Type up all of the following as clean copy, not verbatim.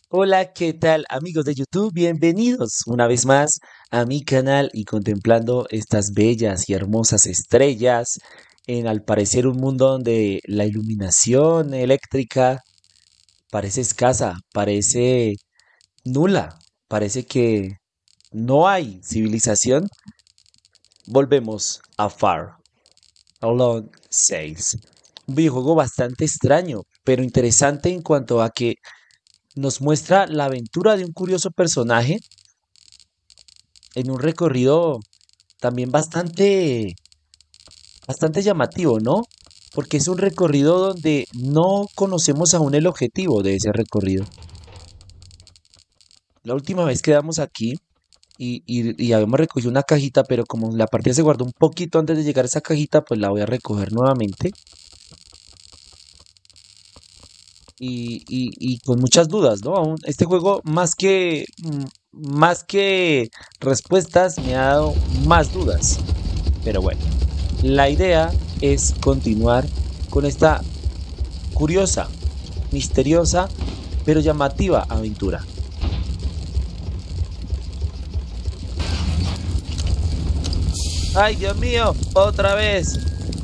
Hola, ¿qué tal amigos de YouTube? Bienvenidos una vez más a mi canal y contemplando estas bellas y hermosas estrellas en al parecer un mundo donde la iluminación eléctrica parece escasa, parece nula, parece que no hay civilización. Volvemos a Far Alone 6. Un videojuego bastante extraño, pero interesante en cuanto a que nos muestra la aventura de un curioso personaje en un recorrido también bastante llamativo, ¿no? Porque es un recorrido donde no conocemos aún el objetivo de ese recorrido. La última vez quedamos aquí y habíamos recogido una cajita, pero como la partida se guardó un poquito antes de llegar a esa cajita, pues la voy a recoger nuevamente. Y con muchas dudas, ¿no? Aún este juego más que respuestas me ha dado más dudas. Pero bueno, la idea es continuar con esta curiosa, misteriosa, pero llamativa aventura. ¡Ay, Dios mío! ¡Otra vez!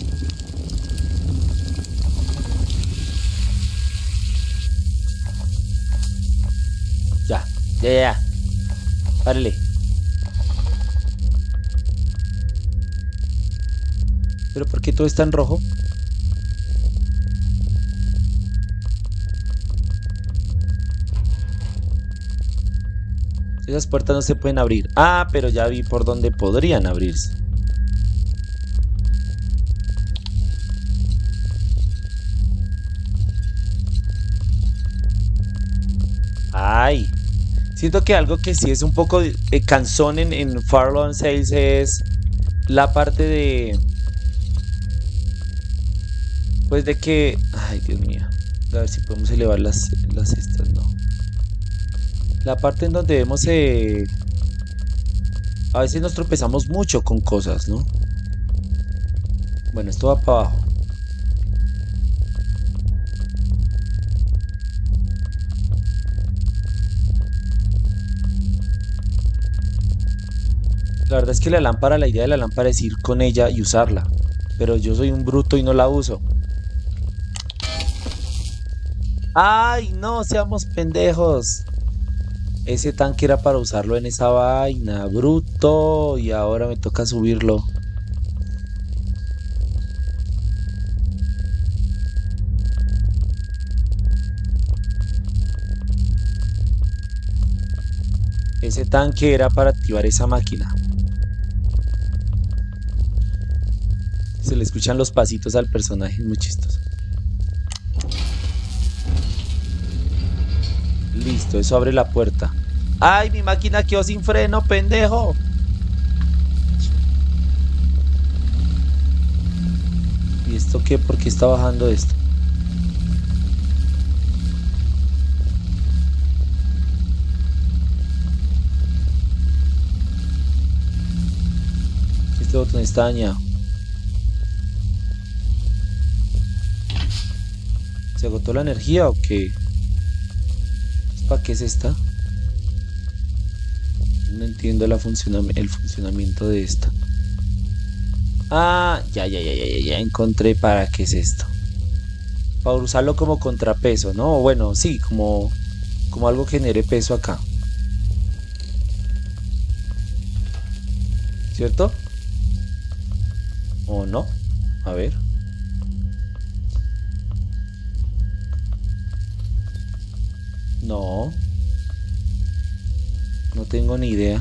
Ya, ya. Párale. ¿Pero por qué todo está en rojo? Esas puertas no se pueden abrir. Ah, pero ya vi por dónde podrían abrirse. Ay, siento que algo que sí es un poco cansón en Farlon Sales es la parte de... Pues de que... Ay, Dios mío. A ver si podemos elevar las estas, no. La parte en donde vemos... A veces nos tropezamos mucho con cosas, ¿no? Bueno, esto va para abajo. La verdad es que la idea de la lámpara es ir con ella y usarla. Pero yo soy un bruto y no la uso. ¡Ay, no! ¡Seamos pendejos! Ese tanque era para usarlo en esa vaina, bruto. Y ahora me toca subirlo. Ese tanque era para activar esa máquina. Se le escuchan los pasitos al personaje, muy chistoso. Listo, eso abre la puerta. ¡Ay, mi máquina quedó sin freno, pendejo! ¿Y esto qué? ¿Por qué está bajando esto? Este botón está dañado. ¿Se agotó la energía o qué? ¿Para qué es esta? No entiendo el funcionamiento de esta. Ah, ya encontré para qué es esto. Para usarlo como contrapeso, ¿no? Bueno, sí, como algo que genere peso acá. ¿Cierto? ¿O no? A ver. No. No tengo ni idea.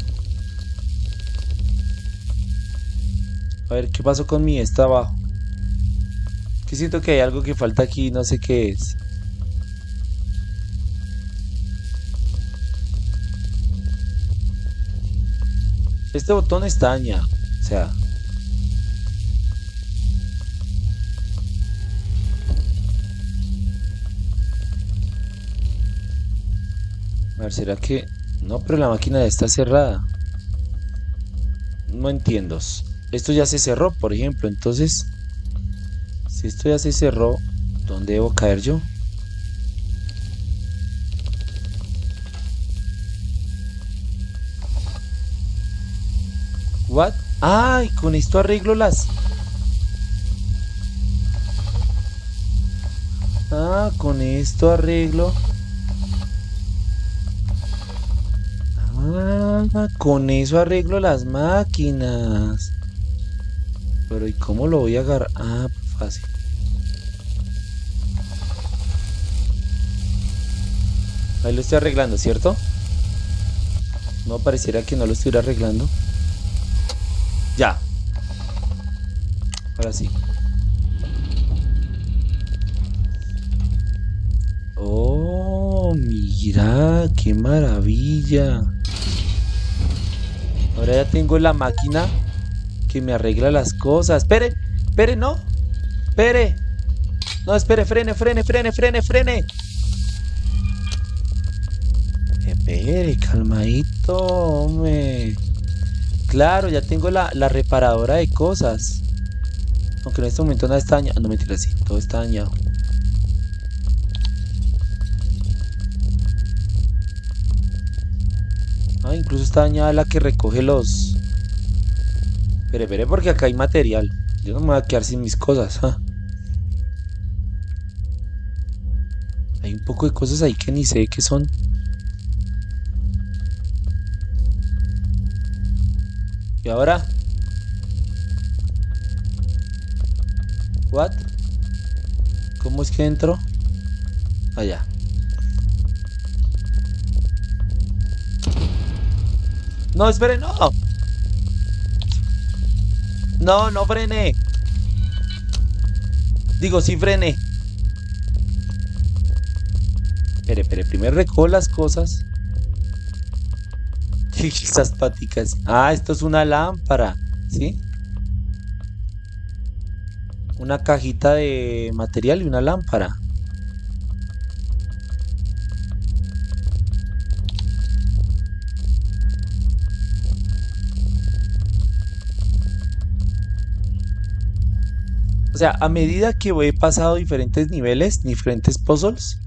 A ver, ¿qué pasó con mi esta abajo? Que siento que hay algo que falta aquí, no sé qué es. Este botón está dañado. O sea... A ver, ¿será que...? No, pero la máquina ya está cerrada. No entiendo. Esto ya se cerró, por ejemplo. Entonces, si esto ya se cerró, ¿dónde debo caer yo? ¿What? ¡Ay! Con esto arreglo las... Ah, con esto arreglo... Ah, con eso arreglo las máquinas. Pero ¿y cómo lo voy a agarrar? Ah, fácil. Ahí lo estoy arreglando, ¿cierto? No pareciera que no lo estuviera arreglando. Ya. Ahora sí. Oh, mira, qué maravilla. Ahora ya tengo la máquina que me arregla las cosas. Espere, espere, no. Espere. No, espere, frene, frene, frene, frene, frene. Espere, calmadito, hombre. Claro, ya tengo la reparadora de cosas. Aunque en este momento nada está dañado. No, mentira, sí, todo está dañado. Ah, incluso está dañada la que recoge los... Espere, porque acá hay material. Yo no me voy a quedar sin mis cosas. ¿Ah? Hay un poco de cosas ahí que ni sé qué son. ¿Y ahora? ¿What? ¿Cómo es que entro? Allá. No, espere, no. No, no frene. Digo, sí frene. Espere, primero recojo las cosas. Esas paticas. Ah, esto es una lámpara, ¿sí? Una cajita de material y una lámpara. O sea, a medida que he pasado diferentes niveles, diferentes puzzles,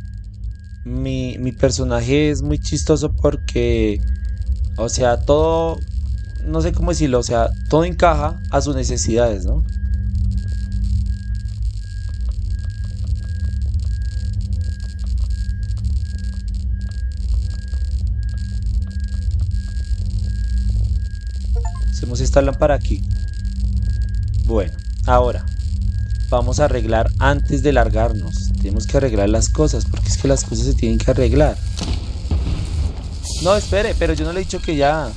mi personaje es muy chistoso porque, o sea, todo, no sé cómo decirlo, o sea, todo encaja a sus necesidades, ¿no? Hacemos esta lámpara aquí. Bueno, ahora vamos a arreglar antes de largarnos. Tenemos que arreglar las cosas, porque es que las cosas se tienen que arreglar. No, espere, pero yo no le he dicho que ya.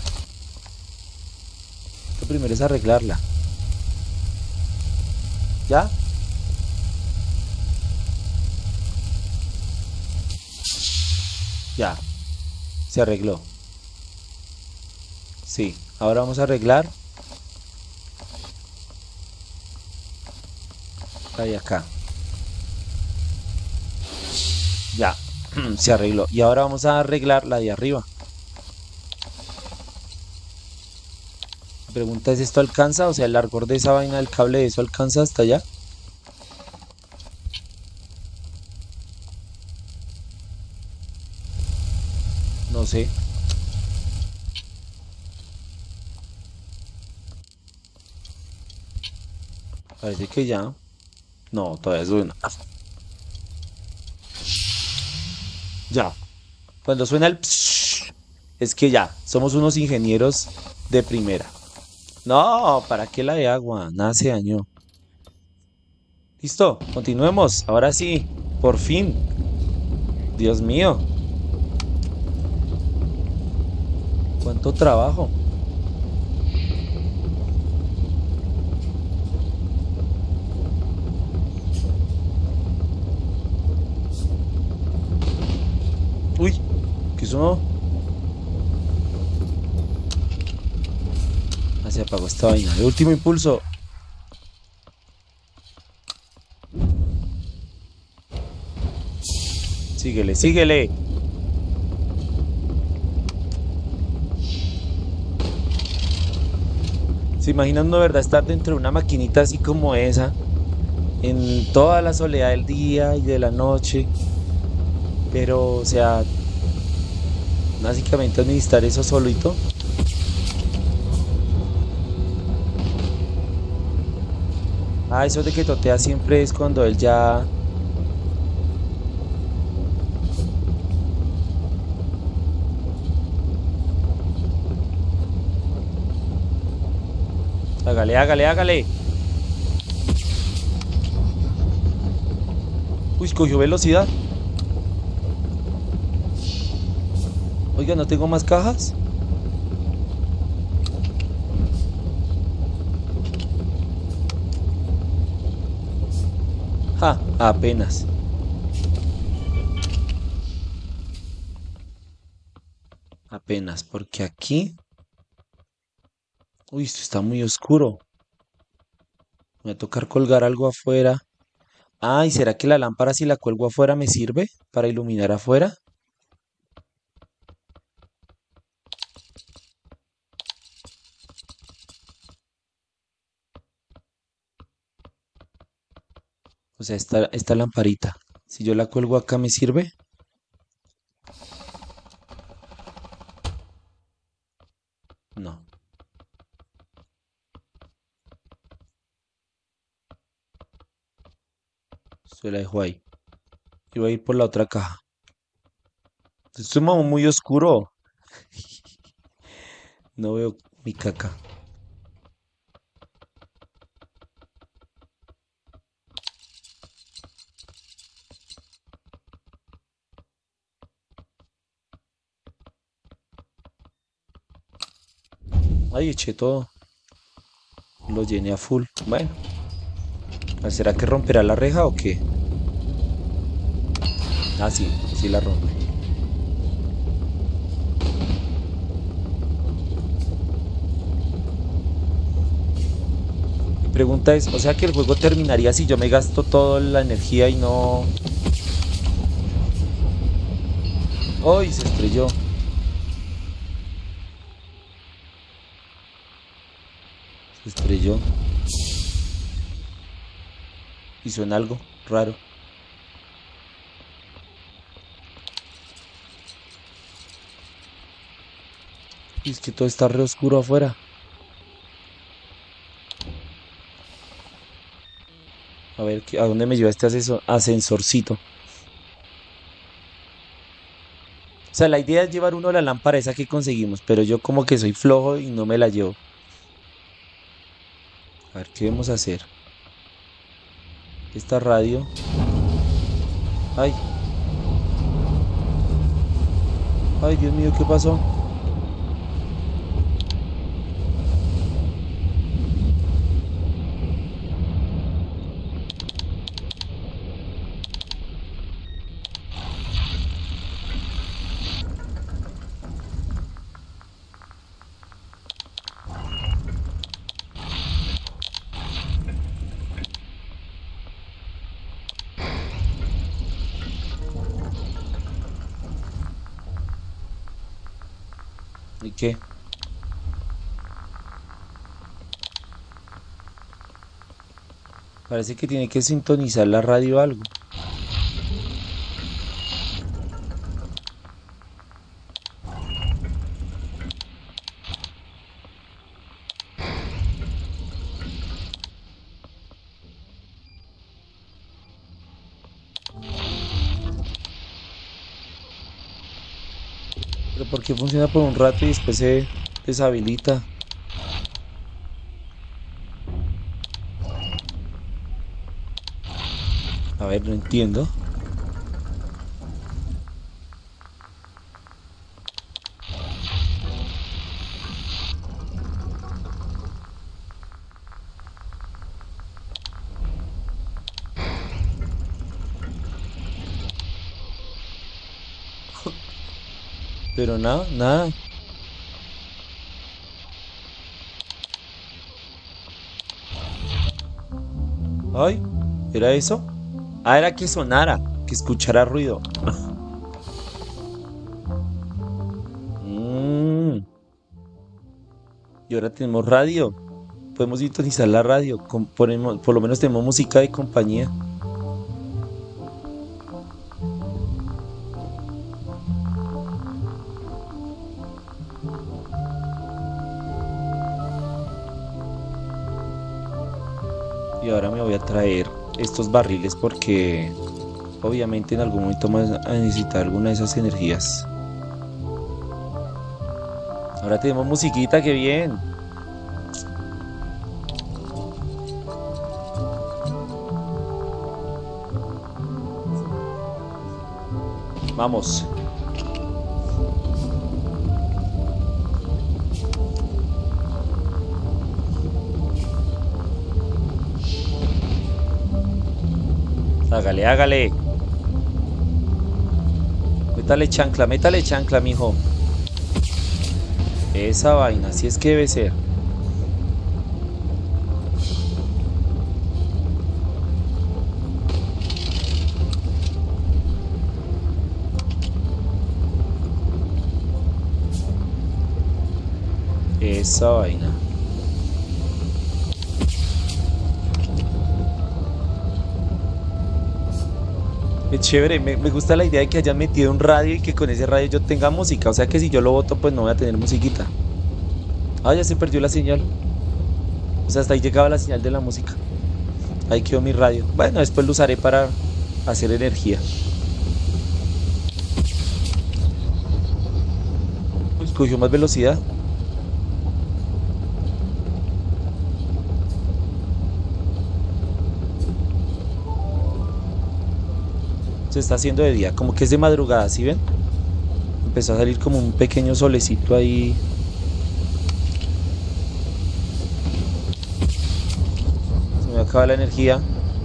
Lo primero es arreglarla. ¿Ya? Ya. Se arregló. Sí, ahora vamos a arreglar. Ahí acá. Ya. Se arregló. Y ahora vamos a arreglar la de arriba. La pregunta es, ¿esto alcanza? O sea, el largor de esa vaina del cable de eso alcanza hasta allá. No sé. Parece que ya. No, todavía suena. Ya. Cuando suena el psh, es que ya. Somos unos ingenieros de primera. No, ¿para qué la de agua? Nada se dañó. Listo, continuemos. Ahora sí, por fin. Dios mío. ¿Cuánto trabajo? Uy, ¿qué sonó? Ah, se apagó esta vaina. El último impulso. Síguele, síguele. ¿Se imaginan de verdad estar dentro de una maquinita así como esa? En toda la soledad del día y de la noche. Pero, o sea, básicamente administrar eso solito. Ah, eso de que totea siempre es cuando él ya... Hágale, hágale, hágale. Uy, cogió velocidad. Oiga, ¿no tengo más cajas? Ja, apenas. Apenas, porque aquí... Uy, esto está muy oscuro. Me va a tocar colgar algo afuera. Ay, ¿será que la lámpara si la cuelgo afuera me sirve para iluminar afuera? O sea, esta lamparita. Si yo la cuelgo acá, ¿me sirve? No, se la dejo ahí. Y voy a ir por la otra caja. Esto es muy oscuro. No veo mi caca. Ay, eché todo. Lo llené a full. Bueno, ¿será que romperá la reja o qué? Ah, sí, sí la rompe. Mi pregunta es, o sea que el juego terminaría si yo me gasto toda la energía y no... ¡Ay, se estrelló! Se estrelló. Y suena algo raro. Y es que todo está re oscuro afuera. A ver, ¿a dónde me lleva este ascensorcito? O sea, la idea es llevar uno la lámpara esa que conseguimos, pero yo como que soy flojo y no me la llevo. A ver, ¿qué debemos hacer? Esta radio. Ay, ay, Dios mío, ¿qué pasó? ¿Y qué? Parece que tiene que sintonizar la radio o algo. Pero ¿por qué funciona por un rato y después se deshabilita? A ver, no entiendo. Pero nada, nada. Ay, ¿era eso? Ah, era que sonara, que escuchara ruido. Mm, y ahora tenemos radio. Podemos sintonizar la radio. Por lo menos tenemos música de compañía. Y ahora me voy a traer estos barriles porque obviamente en algún momento vamos a necesitar alguna de esas energías. Ahora tenemos musiquita, qué bien. Vamos. Hágale, hágale. Métale chancla, mijo. Esa vaina, así es que debe ser. Esa vaina. Es chévere, me gusta la idea de que hayan metido un radio y que con ese radio yo tenga música. O sea que si yo lo boto, pues no voy a tener musiquita. Ah, ya se perdió la señal. O sea, hasta ahí llegaba la señal de la música. Ahí quedó mi radio. Bueno, después lo usaré para hacer energía. Pues cogió más velocidad. Se está haciendo de día, como que es de madrugada, ¿sí ven? Empezó a salir como un pequeño solecito ahí. Se me acaba la energía.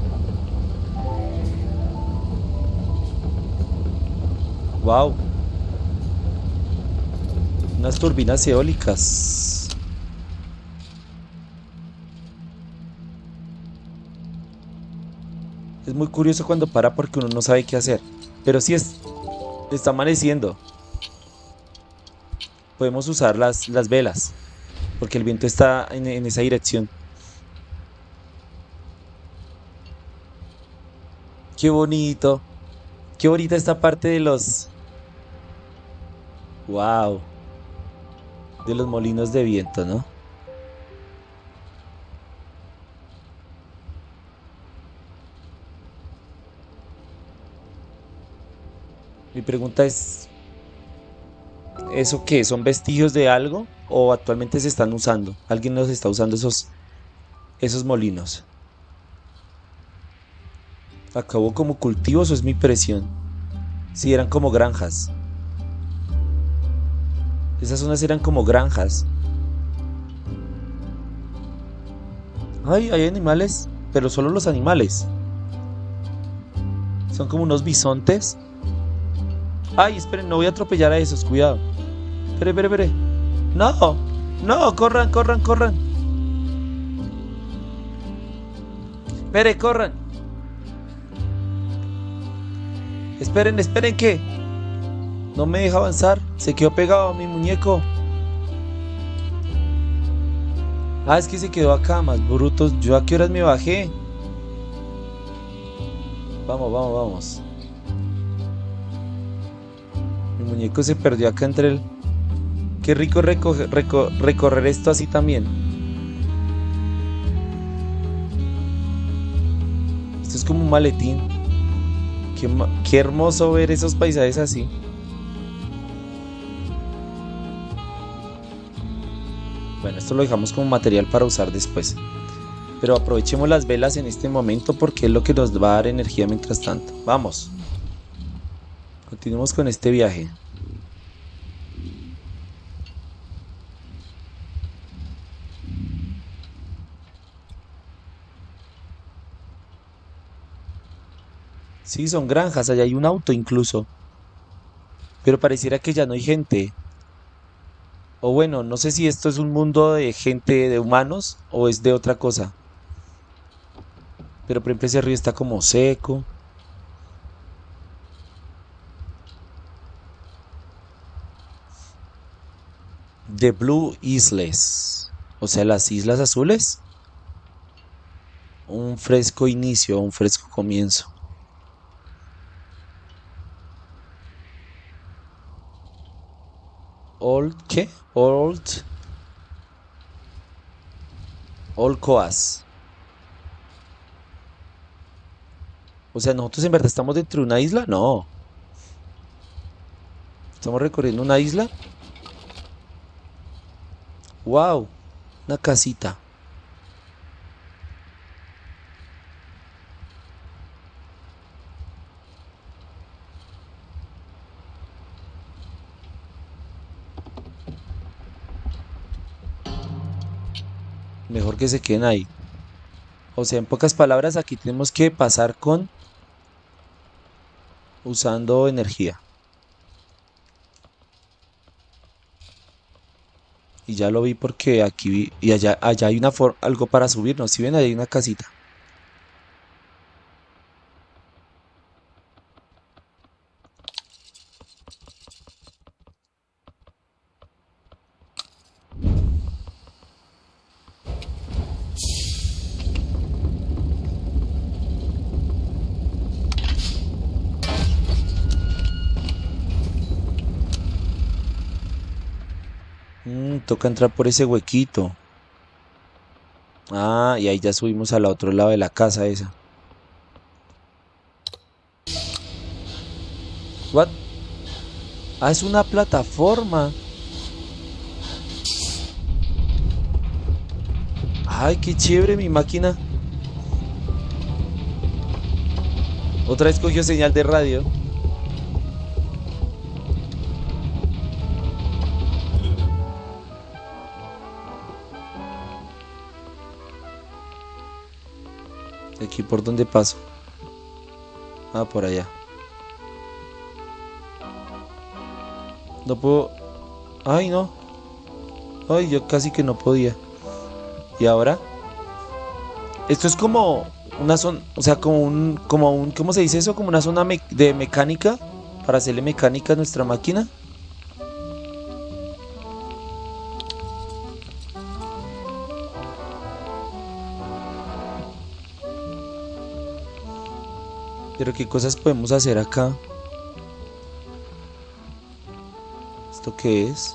Wow. Unas turbinas eólicas. Es muy curioso cuando para porque uno no sabe qué hacer. Pero sí está amaneciendo. Podemos usar las velas. Porque el viento está en esa dirección. Qué bonito. Qué bonita esta parte de los... Wow. De los molinos de viento, ¿no? Mi pregunta es, ¿eso qué? ¿Son vestigios de algo? ¿O actualmente se están usando? ¿Alguien los está usando esos molinos? ¿Acabó como cultivos o es mi impresión? Sí, eran como granjas. Esas zonas eran como granjas. Ay, hay animales, pero solo los animales. Son como unos bisontes. Ay, esperen, no voy a atropellar a esos, cuidado. Espere, espere, espere. No, no, corran, corran, corran. Espere, corran. Esperen, esperen que no me deja avanzar. Se quedó pegado a mi muñeco. Ah, es que se quedó acá, más brutos. ¿Yo a qué horas me bajé? Vamos, vamos, vamos. Mi muñeco se perdió acá entre el... Qué rico recorrer esto así también. Esto es como un maletín. Qué hermoso ver esos paisajes así. Bueno, esto lo dejamos como material para usar después. Pero aprovechemos las velas en este momento porque es lo que nos va a dar energía mientras tanto. Vamos. Continuemos con este viaje. Sí, son granjas, allá hay un auto incluso. Pero pareciera que ya no hay gente. O bueno, no sé si esto es un mundo de gente, de humanos, o es de otra cosa. Pero por ejemplo ese río está como seco. The Blue Isles. O sea, las Islas Azules. Un fresco inicio, un fresco comienzo. Old, ¿qué? Old Coas. O sea, nosotros en verdad estamos dentro de una isla. No. Estamos recorriendo una isla. Wow. Una casita. Mejor que se queden ahí. O sea, en pocas palabras, aquí tenemos que pasar con usando energía. Y ya lo vi porque aquí vi, y allá hay algo para subirnos. Si ven, ahí hay una casita. Toca entrar por ese huequito. Ah, y ahí ya subimos al otro lado de la casa esa. What? Ah, es una plataforma. Ay, qué chévere mi máquina. Otra vez cogió señal de radio. Aquí por donde paso. Ah, por allá. No puedo. Ay, no. Ay, yo casi que no podía. ¿Y ahora? Esto es como una zona, o sea, ¿cómo se dice eso? Como una zona de mecánica para hacerle mecánica a nuestra máquina. Pero ¿qué cosas podemos hacer acá? ¿Esto qué es?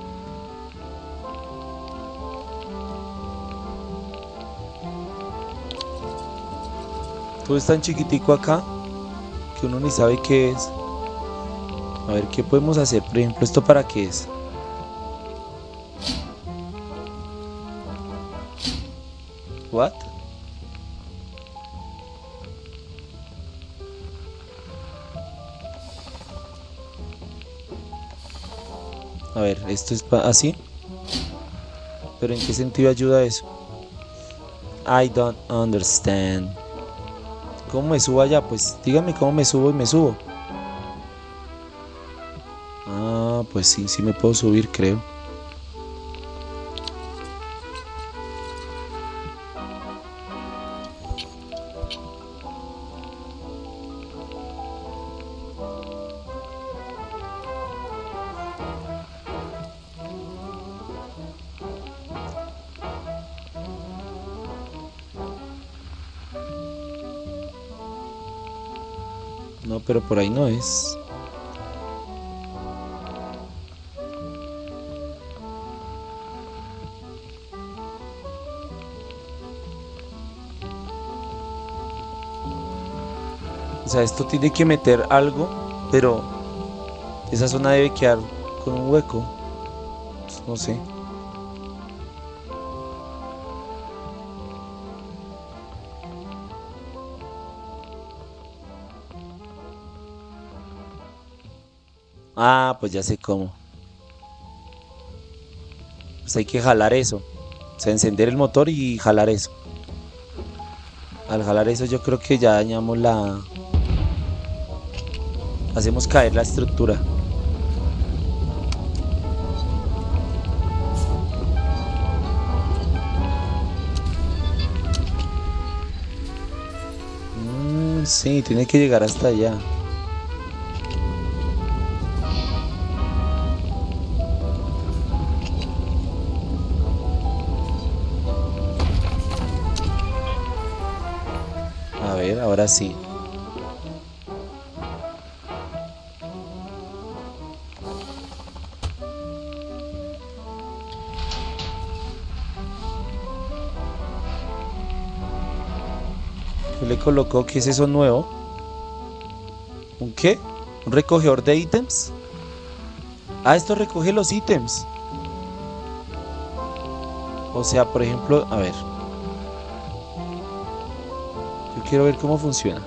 Todo es tan chiquitico acá que uno ni sabe qué es. A ver, ¿qué podemos hacer? Por ejemplo, ¿esto para qué es? What? A ver, esto es así. ¿Pero en qué sentido ayuda eso? I don't understand. ¿Cómo me subo allá? Pues dígame cómo me subo y me subo. Ah, pues sí, sí me puedo subir, creo. No, pero por ahí no es. O sea, esto tiene que meter algo, pero esa zona debe quedar con un hueco. No sé. Ah, pues ya sé cómo. Pues hay que jalar eso. O sea, encender el motor y jalar eso. Al jalar eso yo creo que ya dañamos la... Hacemos caer la estructura. Sí, tiene que llegar hasta allá. A ver, ahora sí. ¿Qué le colocó? ¿Qué es eso nuevo? ¿Un qué? ¿Un recogedor de ítems? Ah, esto recoge los ítems. O sea, por ejemplo, a ver. Yo quiero ver cómo funciona.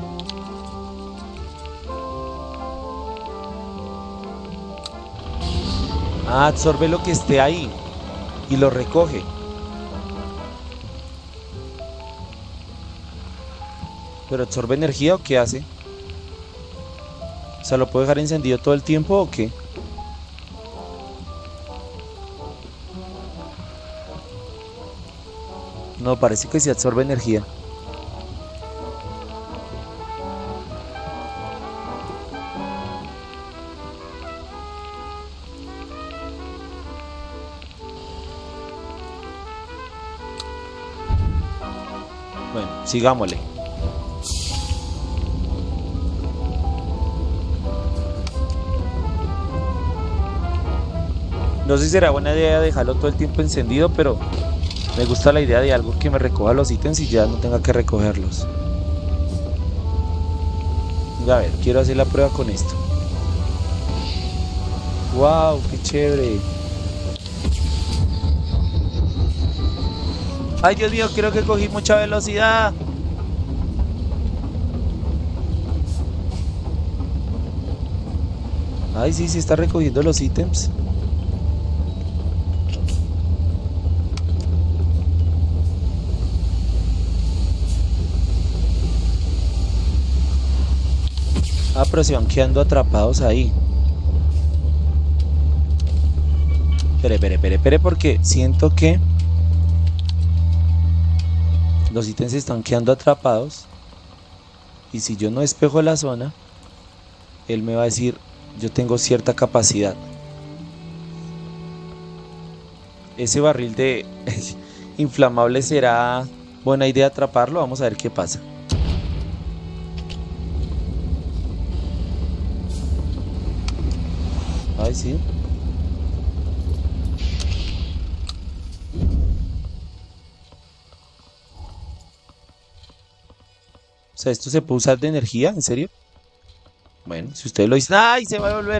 Ah, absorbe lo que esté ahí y lo recoge. ¿Pero absorbe energía o qué hace? O sea, ¿lo puedo dejar encendido todo el tiempo o qué? No, parece que sí absorbe energía. Bueno, sigámosle. No sé si será buena idea dejarlo todo el tiempo encendido, pero me gusta la idea de algo que me recoja los ítems y ya no tenga que recogerlos. A ver, quiero hacer la prueba con esto. ¡Wow! ¡Qué chévere! ¡Ay, Dios mío! Creo que cogí mucha velocidad. Ay, sí, sí está recogiendo los ítems. Ah, pero se van quedando atrapados ahí. Espere, porque siento que los ítems se están quedando atrapados. Y si yo no despejo la zona, él me va a decir, yo tengo cierta capacidad. Ese barril de inflamable, ¿será buena idea atraparlo? Vamos a ver qué pasa. Ay, sí. O sea, ¿esto se puede usar de energía? ¿En serio? Bueno, si ustedes lo dicen... ¡Ay! Se va a devolver.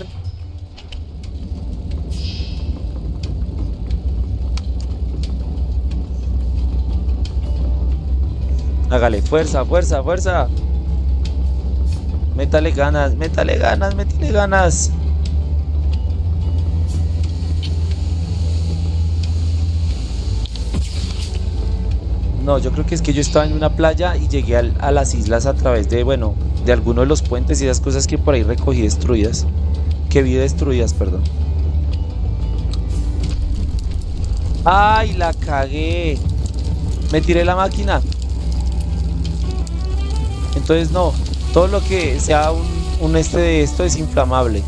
Hágale, fuerza, fuerza, fuerza. Métale ganas, métale ganas, métale ganas. No, yo creo que es que yo estaba en una playa y llegué a las islas a través de, bueno, de alguno de los puentes y esas cosas que por ahí recogí destruidas. Que vi destruidas, perdón. ¡Ay, la cagué! Me tiré la máquina. Entonces no, todo lo que sea un de esto es inflamable.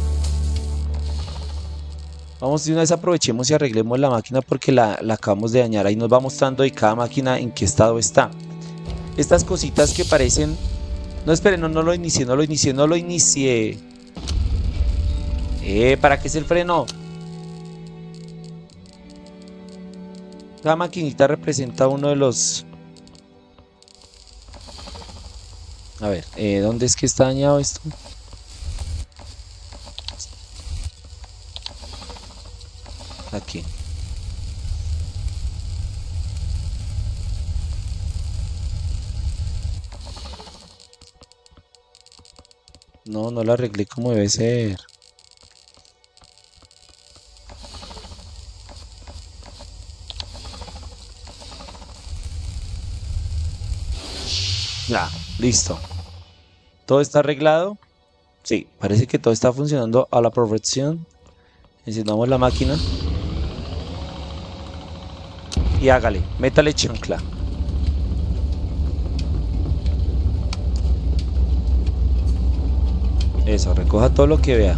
Vamos de una vez, aprovechemos y arreglemos la máquina porque la acabamos de dañar. Ahí nos va mostrando de cada máquina en qué estado está. Estas cositas que parecen... No, esperen, no lo inicié, no lo inicié, no lo inicié. ¿Para qué es el freno? Cada maquinita representa uno de los... A ver, ¿dónde es que está dañado esto? Aquí. No, no lo arreglé como debe ser. Ya, listo. ¿Todo está arreglado? Sí, parece que todo está funcionando a la perfección. Encendamos la máquina. Y hágale, métale chancla. Eso, recoja todo lo que vea.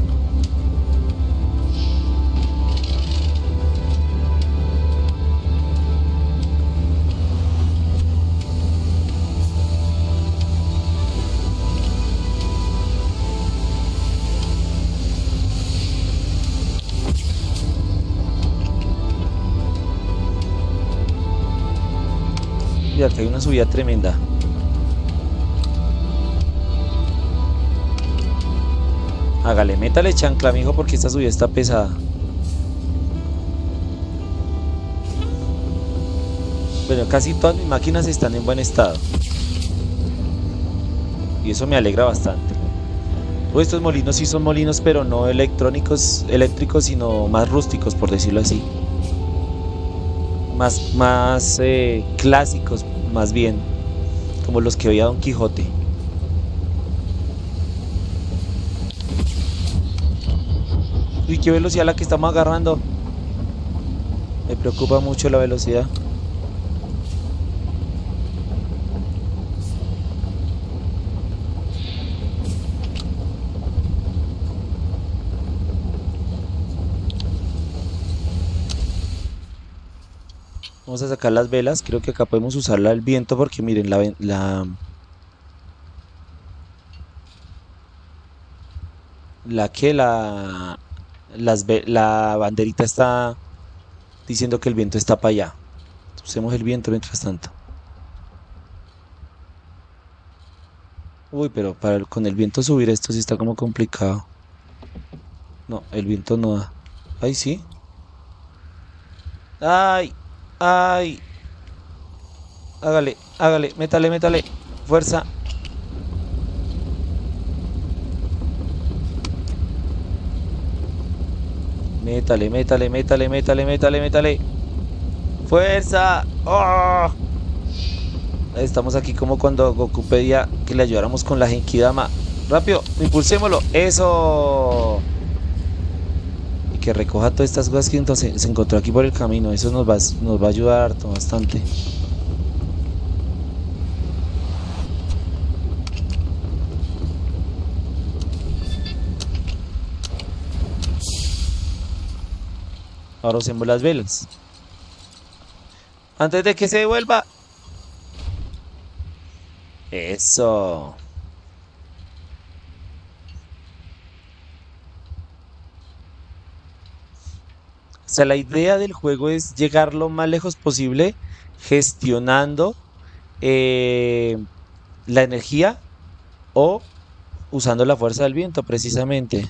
Y acá hay una subida tremenda. Hágale, métale chancla, mijo, porque esta subida está pesada. Bueno, casi todas mis máquinas están en buen estado. Y eso me alegra bastante. Todos estos molinos sí son molinos, pero no electrónicos, eléctricos, sino más rústicos, por decirlo así. Más clásicos, más bien. Como los que veía Don Quijote. Uy, qué velocidad la que estamos agarrando. Me preocupa mucho la velocidad. Vamos a sacar las velas. Creo que acá podemos usarla al viento porque miren, la banderita está diciendo que el viento está para allá. Usemos el viento mientras tanto. Uy, pero con el viento subir esto sí está como complicado. No, el viento no da. Ay, sí. Ay, ay. Hágale, hágale, métale, métale. Fuerza. Métale, métale, métale, métale, métale, métale. ¡Fuerza! ¡Oh! Estamos aquí como cuando Goku pedía que le ayudáramos con la Genkidama. ¡Rápido! ¡Impulsémoslo! ¡Eso! Y que recoja todas estas cosas que entonces se encontró aquí por el camino. Eso nos va a ayudar harto, bastante. Ahora usemos las velas. Antes de que se devuelva. Eso. O sea, la idea del juego es llegar lo más lejos posible gestionando eh, la energía o usando la fuerza del viento, precisamente.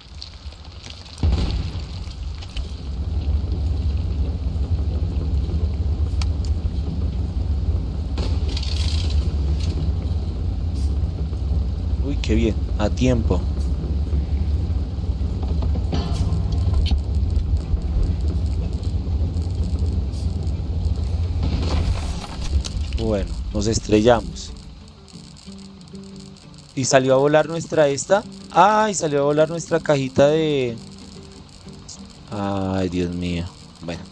Uy, qué bien, a tiempo. Bueno, nos estrellamos. Y salió a volar nuestra esta. Ay, salió a volar nuestra cajita de... Ay, Dios mío. Bueno.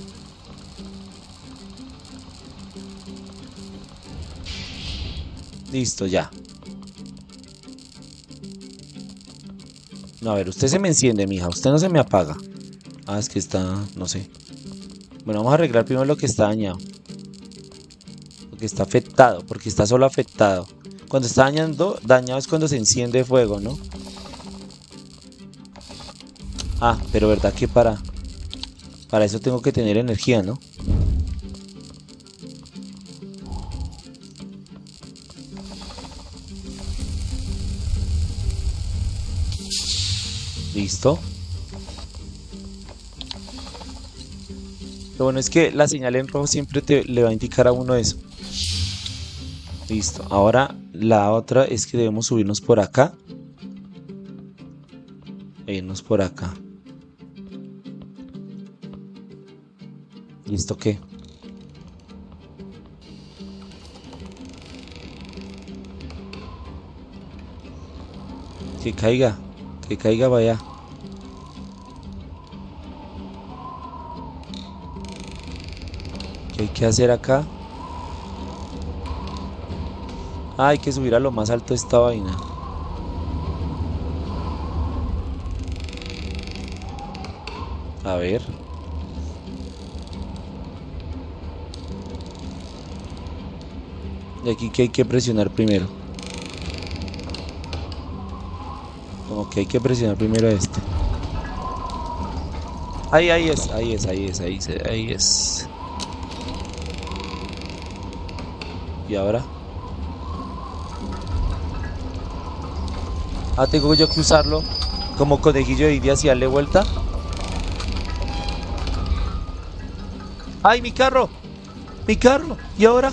Listo, ya. No, a ver, usted se me enciende, mija. Usted no se me apaga. Ah, es que está... no sé. Bueno, vamos a arreglar primero lo que está dañado. Lo que está afectado, porque está solo afectado. Cuando está dañado es cuando se enciende fuego, ¿no? Ah, pero verdad que para eso tengo que tener energía, ¿no? Listo. Lo bueno es que la señal en rojo siempre le va a indicar a uno eso. Listo. Ahora la otra es que debemos subirnos por acá. E irnos por acá. ¿Listo qué? Que caiga vaya. ¿Qué hay que hacer acá? Ah, hay que subir a lo más alto de esta vaina. A ver. Y aquí que hay que presionar primero. Como que hay que presionar primero este. Ahí es, ahí es, ahí es, ahí es, ahí es. Y ahora. Ah, tengo yo que usarlo. Como conejillo de Indias y darle vuelta. ¡Ay, mi carro! ¡Mi carro! ¿Y ahora?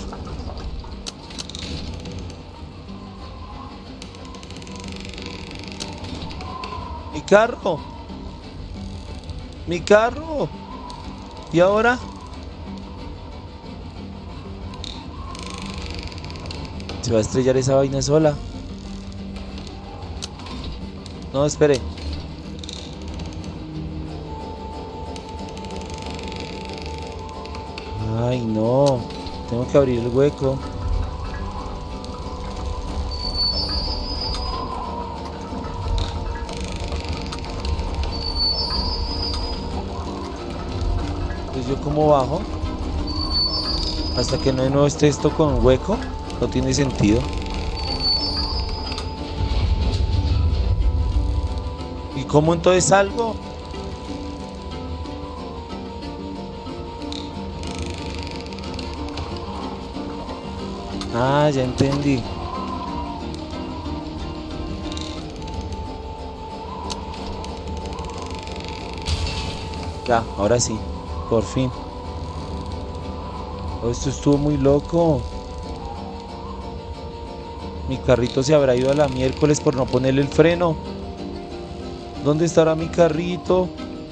¡Mi carro! ¡Mi carro! ¿Y ahora? Se va a estrellar esa vaina sola. No, espere. Ay, no. Tengo que abrir el hueco. Pues yo cómo bajo. Hasta que no esté esto con hueco. No tiene sentido. ¿Y cómo entonces salgo? Ah, ya entendí. Ya, ahora sí. Por fin. Oh, esto estuvo muy loco. Mi carrito se habrá ido a la miércoles por no ponerle el freno. ¿Dónde estará mi carrito?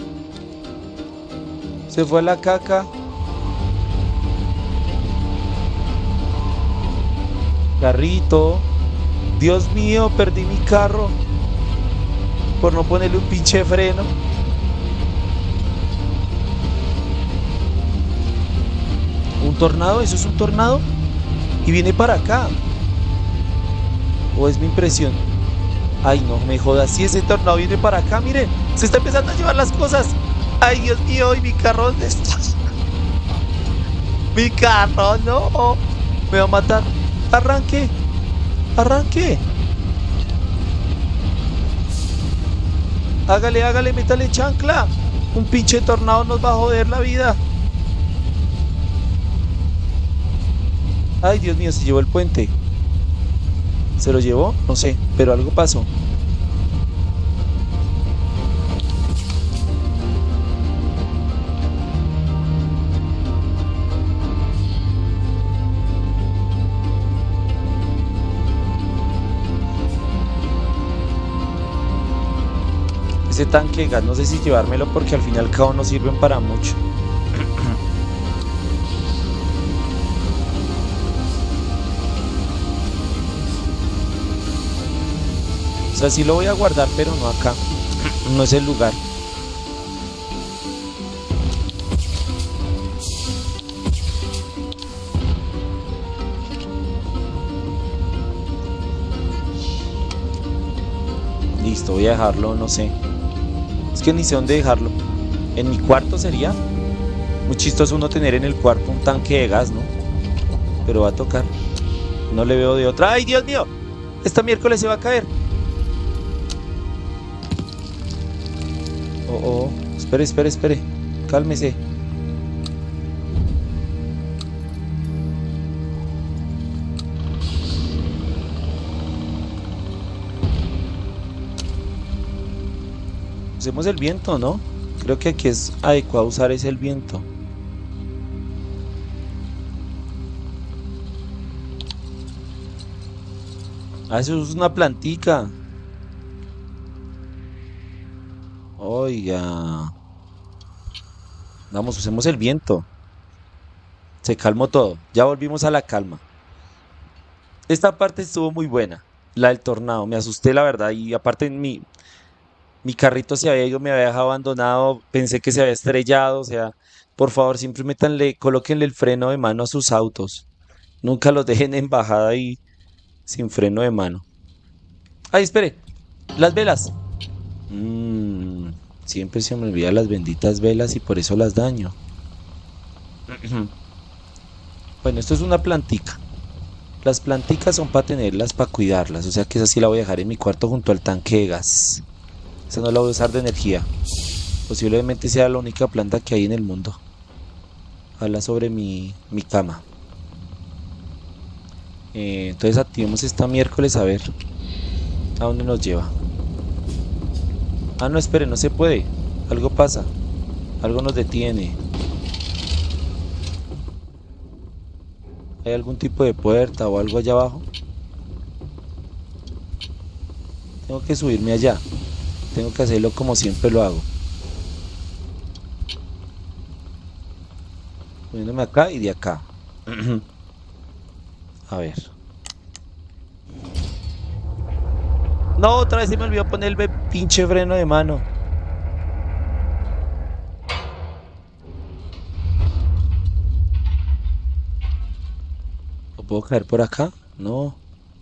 Se fue a la caca. Carrito. Dios mío, perdí mi carro por no ponerle un pinche freno. ¿Un tornado? ¿Eso es un tornado? Y viene para acá. ¿O es mi impresión? Ay, no me jodas. Si ese tornado viene para acá, miren. Se está empezando a llevar las cosas. Ay, Dios mío, ¿y mi carro dónde está? Mi carro, no. Me va a matar. Arranque. Arranque. Hágale, hágale, métale chancla. Un pinche tornado nos va a joder la vida. Ay, Dios mío, se llevó el puente. ¿Se lo llevó? No sé, pero algo pasó. Ese tanque de gas, no sé si llevármelo porque al fin y al cabo no sirven para mucho. O sea, sí lo voy a guardar, pero no acá. No es el lugar. Listo, voy a dejarlo, no sé. Es que ni sé dónde dejarlo. En mi cuarto sería. Muy chistoso uno tener en el cuarto un tanque de gas, ¿no? Pero va a tocar. No le veo de otra. ¡Ay, Dios mío! Esta miércoles se va a caer. Oh, espere, espere, espere. Cálmese. Usemos el viento, ¿no? Creo que aquí es adecuado usar ese el viento. Ah, eso es una plantica. Oiga. Vamos, usemos el viento. Se calmó todo. Ya volvimos a la calma. Esta parte estuvo muy buena. La del tornado. Me asusté, la verdad. Y aparte mi carrito se había ido, me había dejado abandonado. Pensé que se había estrellado. O sea, por favor, siempre colóquenle el freno de mano a sus autos. Nunca los dejen en bajada y sin freno de mano. Ay, espere. Las velas. Siempre se me olvidan las benditas velas y por eso las daño. Bueno, esto es una plantica. Las planticas son para tenerlas, para cuidarlas. O sea que esa sí la voy a dejar en mi cuarto junto al tanque de gas. Esa no la voy a usar de energía. Posiblemente sea la única planta que hay en el mundo. Habla sobre mi cama. Entonces activemos esta miércoles a ver a dónde nos lleva. Ah, no, espere, no se puede. Algo pasa. Algo nos detiene. ¿Hay algún tipo de puerta o algo allá abajo? Tengo que subirme allá. Tengo que hacerlo como siempre lo hago. Poniéndome acá y de acá. A ver. No, otra vez se me olvidó poner el pinche freno de mano. ¿No puedo caer por acá? No.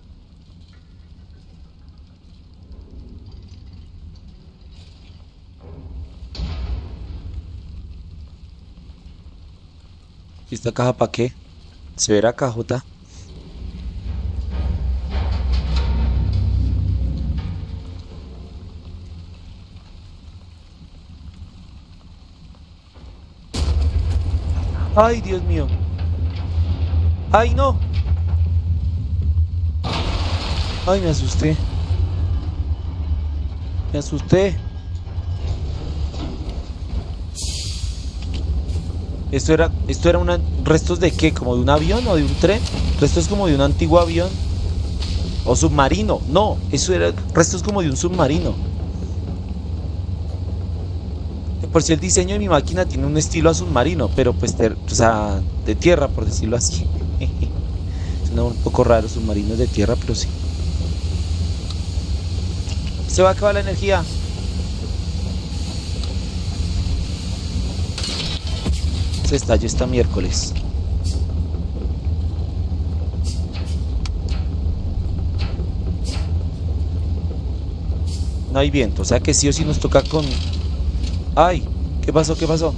¿Y esta caja para qué? ¿Se verá cajota? Ay, Dios mío. Ay, no. Ay, me asusté. Me asusté. Esto era restos de qué, como de un avión o de un tren. Restos como de un antiguo avión o submarino. No, eso era restos como de un submarino. Por si el diseño de mi máquina tiene un estilo a submarino, pero pues, o sea, de tierra, por decirlo así. Suena un poco raro, submarinos de tierra, pero sí. Se va a acabar la energía. Se estalló esta miércoles. No hay viento, o sea que sí o sí nos toca con... ¡Ay! ¿Qué pasó? ¿Qué pasó?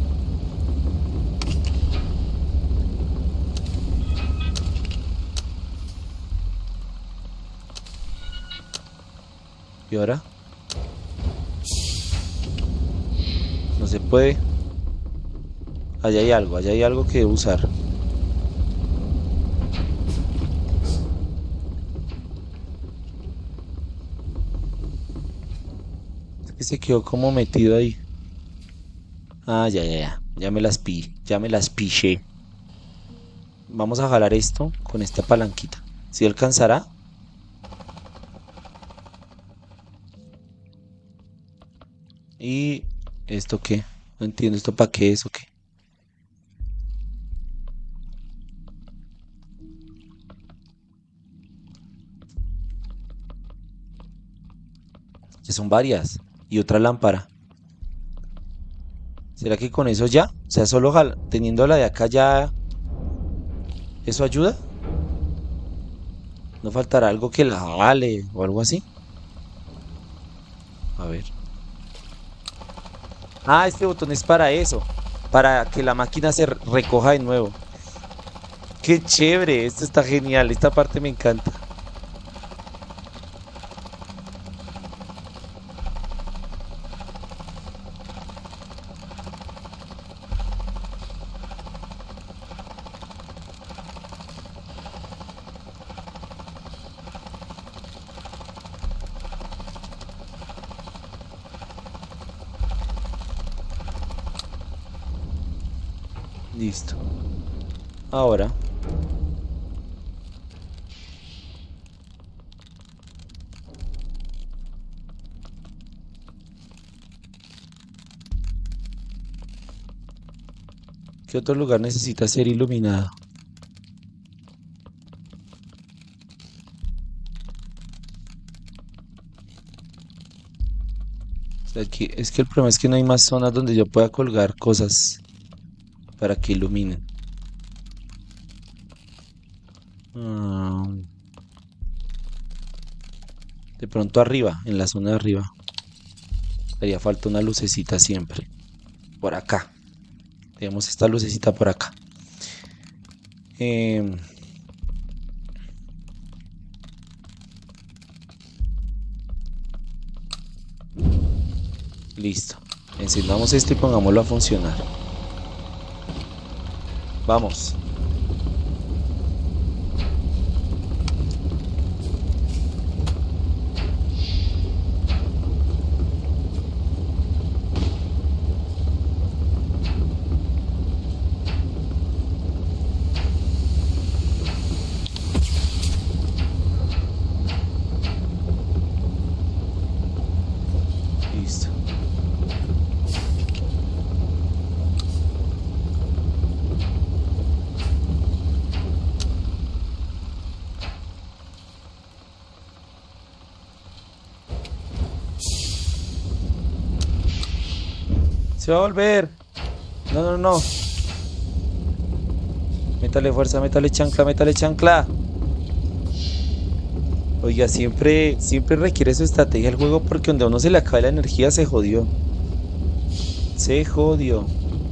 ¿Y ahora? No se puede. Allá hay algo que usar. Es que se quedó como metido ahí. Ah, ya. Ya me las piché. Vamos a jalar esto con esta palanquita. ¿Sí alcanzará? ¿Y esto qué? No entiendo esto para qué es o qué. Ya son varias. Y otra lámpara. ¿Será que con eso ya? O sea, solo teniendo la de acá ya... ¿Eso ayuda? ¿No faltará algo que la jale o algo así? A ver. Ah, este botón es para eso. Para que la máquina se recoja de nuevo. Qué chévere, esto está genial. Esta parte me encanta. Listo. Ahora. ¿Qué otro lugar necesita ser iluminado? O sea, es que el problema es que no hay más zonas donde yo pueda colgar cosas para que iluminen. Ah, de pronto arriba, en la zona de arriba. Haría falta una lucecita siempre. Por acá. Tenemos esta lucecita por acá. Em, Listo. Encendamos esto y pongámoslo a funcionar. Vamos. Se va a volver. No, no, no. Métale fuerza, métale chancla, métale chancla. Oiga, siempre requiere su estrategia el juego porque donde a uno se le acaba la energía se jodió. Se jodió.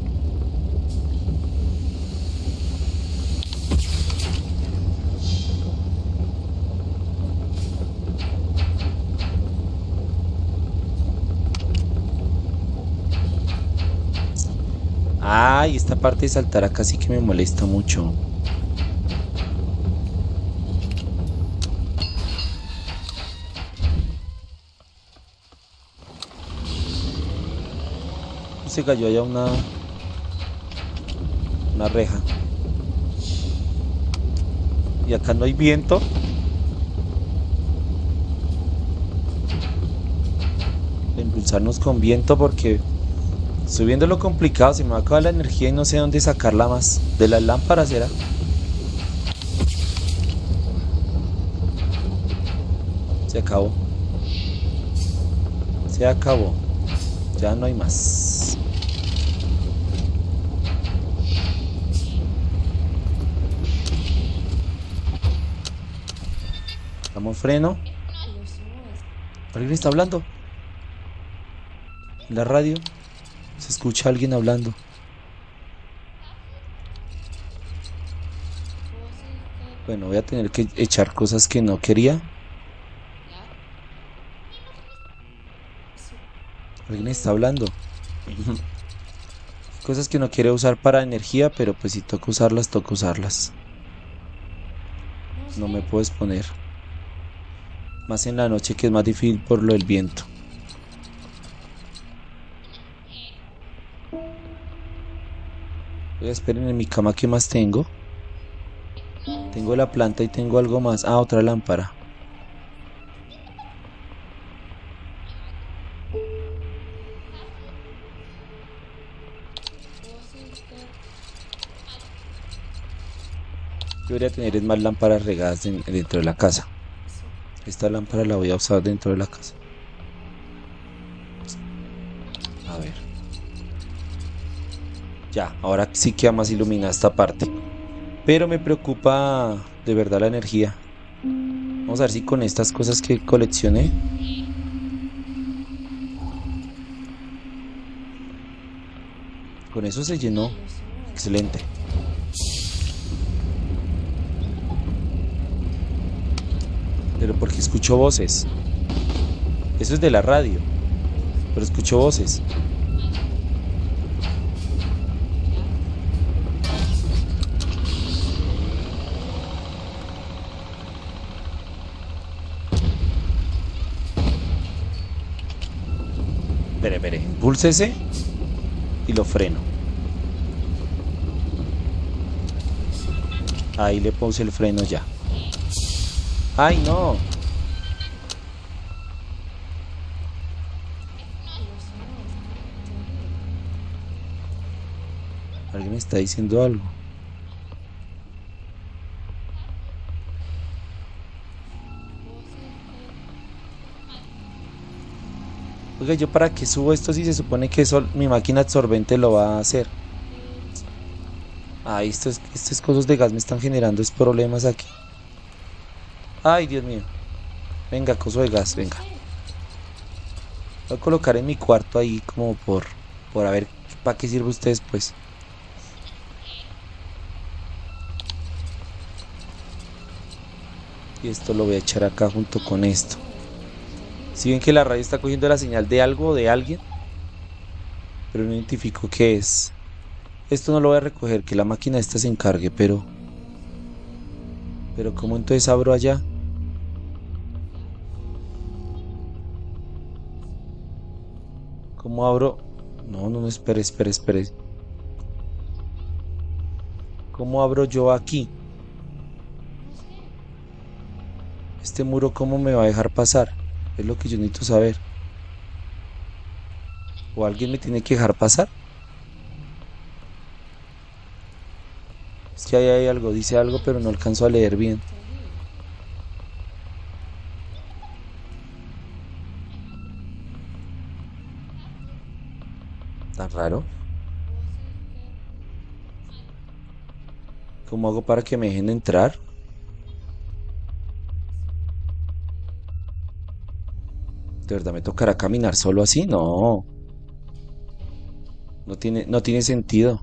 Ay, esta parte de saltar acá sí que me molesta mucho. Se cayó allá una reja. Y acá no hay viento. Impulsarnos con viento porque estoy viendo lo complicado. Se me va a acabar la energía y no sé dónde sacarla más. De las lámparas será. Se acabó. Se acabó. Ya no hay más. Damos freno. ¿Alguien está hablando? En la radio se escucha a alguien hablando. Bueno, voy a tener que echar cosas que no quería. Alguien está hablando. Cosas que no quiero usar para energía, pero pues si toca usarlas, toca usarlas. No me puedo exponer. Más en la noche que es más difícil por lo del viento. Esperen, en mi cama, ¿qué más tengo? Tengo la planta y tengo algo más. Ah, otra lámpara. Yo debería tener más lámparas regadas dentro de la casa. Esta lámpara la voy a usar dentro de la casa. A ver. Ya, ahora sí queda más iluminada esta parte. Pero me preocupa de verdad la energía. Vamos a ver si con estas cosas que coleccioné. Con eso se llenó. Excelente. Pero porque escucho voces. Eso es de la radio. Pero escucho voces. Espere. Impúlsese y lo freno. Ahí le puse el freno ya. ¡Ay, no! Alguien me está diciendo algo. Oiga, ¿yo para qué subo esto si se supone que mi máquina absorbente lo va a hacer? Ay, estas cosas de gas me están generando problemas aquí. Ay, Dios mío. Venga, coso de gas, venga. Voy a colocar en mi cuarto ahí como por a ver para qué sirve usted después. Y esto lo voy a echar acá junto con esto. Si ven que la radio está cogiendo la señal de algo o de alguien, pero no identifico qué es. Esto no lo voy a recoger, que la máquina esta se encargue, pero ¿cómo entonces abro allá? ¿Cómo abro? No, espere. ¿Cómo abro yo aquí? Este muro, ¿cómo me va a dejar pasar? Es lo que yo necesito saber. ¿O alguien me tiene que dejar pasar? Es que ahí hay algo, dice algo, pero no alcanzo a leer bien. Tan raro. ¿Cómo hago para que me dejen entrar? ¿De verdad me tocará caminar solo así? No, no tiene sentido.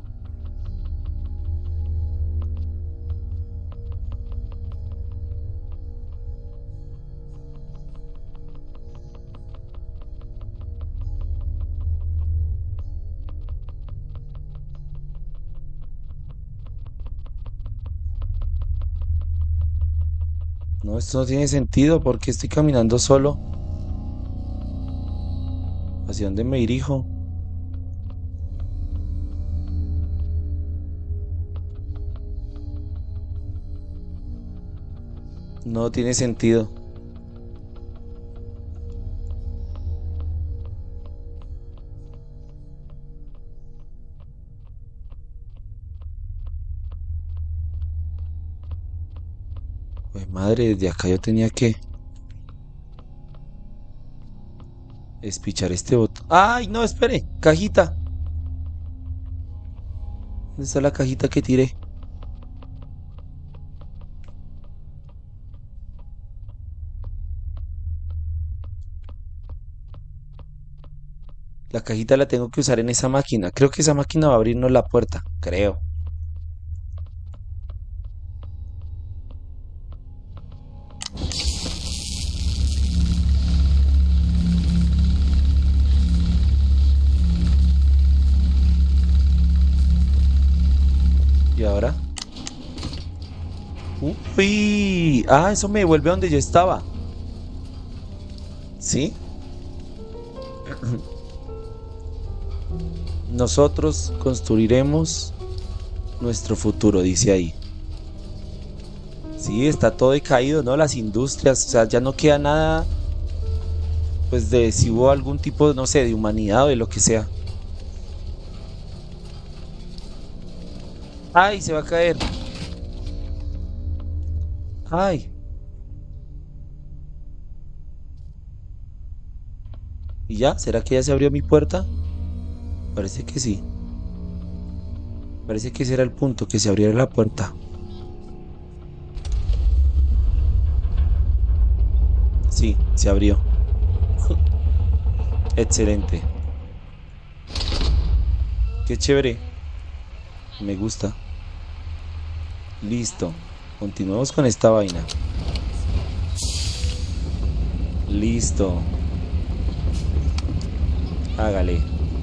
No, esto no tiene sentido porque estoy caminando solo. ¿Hacia dónde me dirijo? No tiene sentido. Pues madre, desde acá yo tenía que espichar este botón. ¡Ay, no, espere! ¡Cajita! ¿Dónde está la cajita que tiré? La cajita la tengo que usar en esa máquina. Creo que esa máquina va a abrirnos la puerta. Creo. ¿Y ahora? ¡Uy! Ah, eso me devuelve a donde yo estaba. ¿Sí? Nosotros construiremos nuestro futuro, dice ahí. Sí, está todo decaído, ¿no? Las industrias, o sea, ya no queda nada, pues de si hubo algún tipo, no sé, de humanidad o de lo que sea. ¡Ay, se va a caer! ¡Ay! ¿Y ya? ¿Será que ya se abrió mi puerta? Parece que sí. Parece que ese era el punto, que se abriera la puerta. Sí, se abrió. Excelente. Qué chévere. Me gusta. Listo. Continuemos con esta vaina. Listo. Hágale.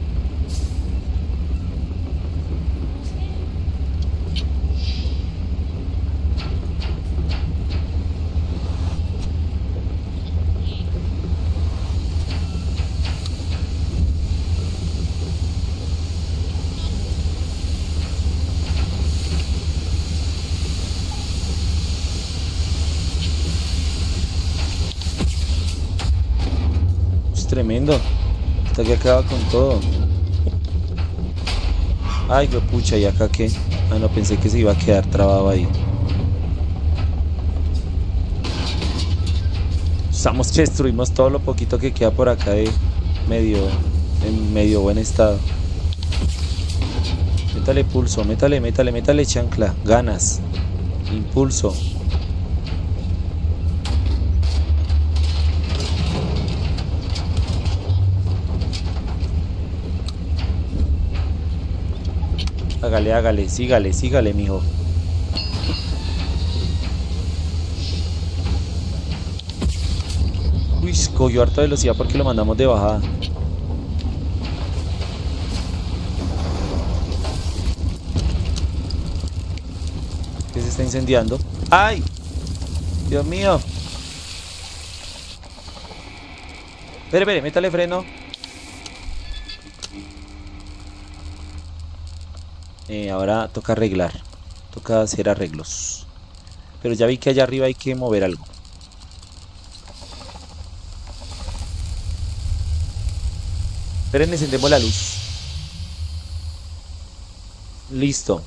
Es tremendo. Hasta que acaba con todo. Ay, qué pucha, ¿y acá qué? Ah, no, pensé que se iba a quedar trabado ahí. Usamos que destruimos todo lo poquito que queda por acá de medio, en medio buen estado. Métale pulso, métale chancla, ganas, impulso. Hágale, sígale, mijo. Uy, cogió harta velocidad porque lo mandamos de bajada. ¿Qué se está incendiando? ¡Ay! Dios mío. Espere, métale freno. Ahora toca arreglar. Toca hacer arreglos. Pero ya vi que allá arriba hay que mover algo. Esperen, encendemos la luz. Listo.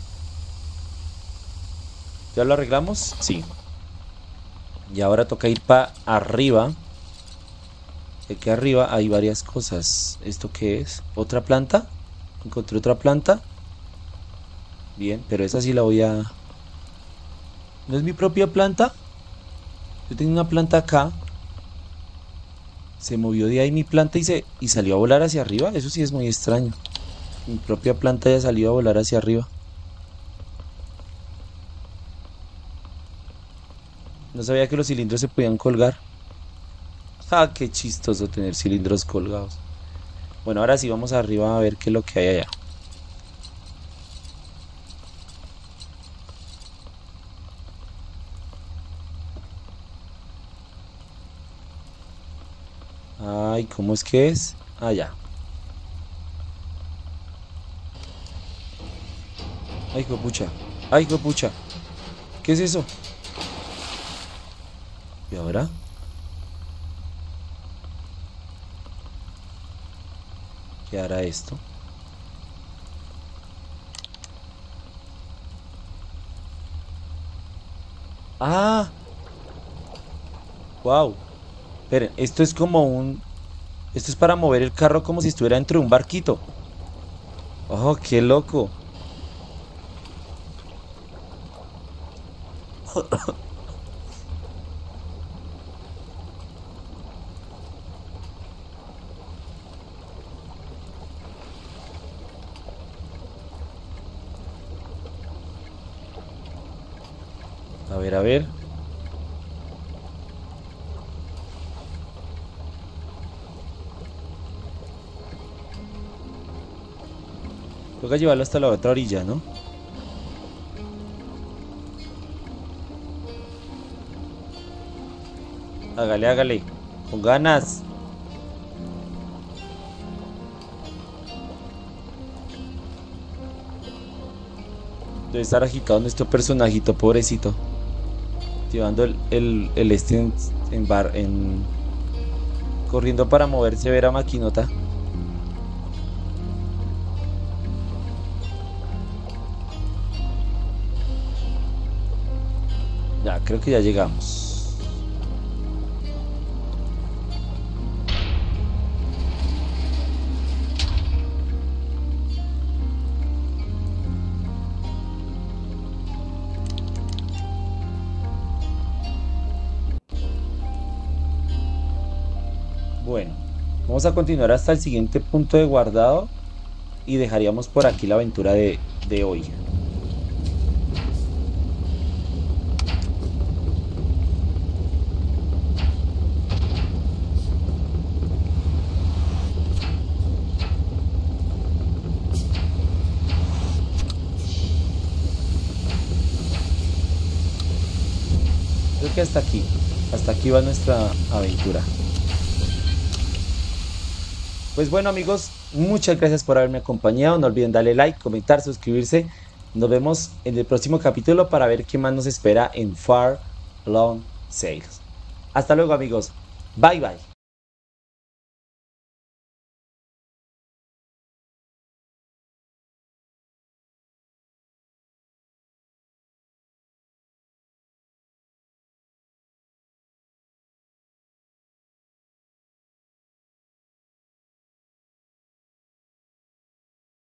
¿Ya lo arreglamos? Sí. Y ahora toca ir para arriba. Aquí arriba hay varias cosas. ¿Esto qué es? ¿Otra planta? Encontré otra planta. Bien, pero esa sí la voy a... ¿No es mi propia planta? Yo tengo una planta acá. Se movió de ahí mi planta y salió a volar hacia arriba. Eso sí es muy extraño. Mi propia planta ya salió a volar hacia arriba. No sabía que los cilindros se podían colgar. Ah, qué chistoso tener cilindros colgados. Bueno, ahora sí vamos arriba a ver qué es lo que hay allá. Ay, ¿cómo es que es? Allá. Ay, pucha. Ay, pucha. ¿Qué es eso? ¿Y ahora? ¿Qué hará esto? ¡Ah! ¡Wow! Esperen, esto es como un... Esto es para mover el carro como si estuviera dentro de un barquito. ¡Oh, qué loco! A ver, a ver. Toca llevarlo hasta la otra orilla, ¿no? Hágale, hágale. Con ganas. Debe estar agitado nuestro personajito, pobrecito. Llevando el este corriendo para moverse, ver a maquinota. Ya, creo que ya llegamos. Bueno, vamos a continuar hasta el siguiente punto de guardado y dejaríamos por aquí la aventura de hoy. Creo que hasta aquí va nuestra aventura. Pues bueno amigos, muchas gracias por haberme acompañado, no olviden darle like, comentar, suscribirse. Nos vemos en el próximo capítulo para ver qué más nos espera en Far Long Sails. Hasta luego amigos, bye bye.